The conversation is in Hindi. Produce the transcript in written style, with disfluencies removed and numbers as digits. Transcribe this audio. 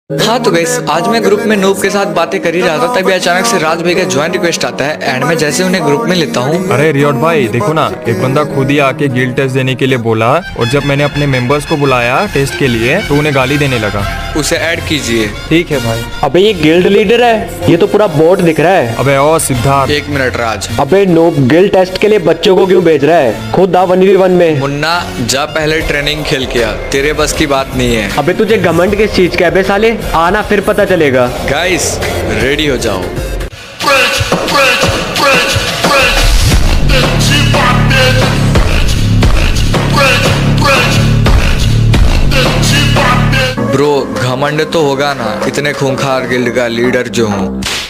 हाँ तो गाइस, आज मैं ग्रुप में नूब के साथ बातें कर ही रहा था, तभी अचानक से राज भाई का ज्वाइन रिक्वेस्ट आता है एंड मैं जैसे उन्हें ग्रुप में लेता हूँ। अरे रियोट भाई देखो ना, एक बंदा खुद ही आके गिल्ड टेस्ट देने के लिए बोला और जब मैंने अपने मेंबर्स को बुलाया टेस्ट के लिए तो उन्हें गाली देने लगा। उसे ऐड कीजिए। ठीक है भाई। अबे ये गिल्ड लीडर है, ये तो पूरा बोट दिख रहा है। अबे ओ सिद्धार्थ, एक मिनट राज। अबे नूब गिल्ड टेस्ट के लिए बच्चों को क्यों भेज रहा है? खुद आ 1v1 में। मुन्ना जा पहले ट्रेनिंग खेल के आ, तेरे बस की बात नहीं है। अबे तुझे घमंड किस चीज का है बे साले? आना फिर पता चलेगा। गाइस रेडी हो जाओ। ब्रो घमंड तो होगा ना, इतने खूंखार गिल्ड का लीडर जो हूँ।